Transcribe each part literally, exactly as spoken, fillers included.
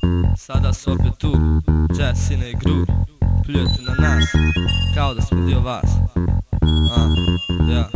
Sada su opet tu, Jazz, Sine i Gru. Pljujete na nas, kao da smo dio vas. A, ja.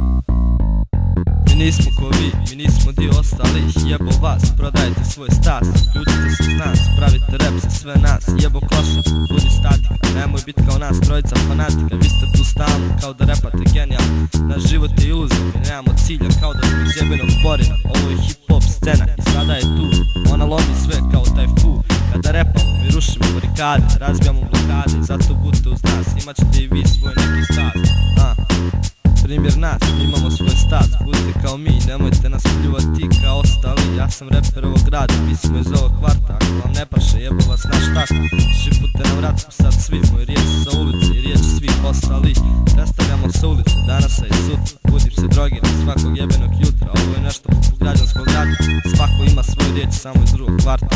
Mi nismo ko vi, mi nismo dio ostalih. Jebo vas, prodajte svoj stas. Ljudite se s nas, pravite rap za sve nas. Jebo kloša, budi statika, nemoj bit kao nas, trojica fanatika. Vi ste tu stalno, kao da repate genijalno. Naš život je iluzija, mi nemamo cilja, kao da smo iz jebenog porina. Ovo je hip hop scena i sada je tu. Ona lomi sve kao taj fu. Kada repamo, mi rušimo barikade, razbijamo blokade i zato budite uz nas, imat ćete i vi svoj neki stav. A, primjer nas, mi imamo svoj stav, budite kao mi, nemojte nas pljuvati kao ostali. Ja sam reper ovog grada, mi smo iz ovog kvarta, ako vam ne paše jebo vas naš tak. Šipute na vrat smo sad svi, moj riječ sa ulice i riječ svih ostalih. Predstavljamo sa ulice, danasa i sutra, budim se drogiram svakog jebenog jutra. Ovo je nešto poput građanskog rata, svako ima svoju riječ samo iz drugog kvarta.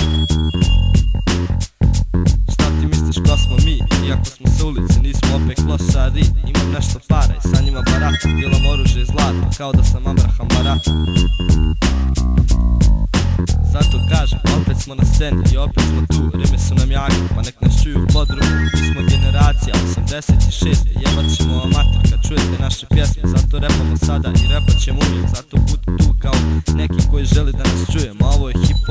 Šta ti misliš ko smo mi, iako smo sa ulice, nismo opet klošari. Imam nešto para i sa njima baratam, dilam oružje i zlato, kao da sam Abraham Barata. Zato kažem, opet smo na sceni i opet smo tu. Rime su nam jake, pa nek nas čuju u podrumu. Mi smo generacija osamdeset šest. Jebat ćemo vam mater kad čujete naše pjesme. Zato repamo sada i repat ćemo uvijek. Zato budi tu kao neki koji želi da nas čujemo. Ovo je hip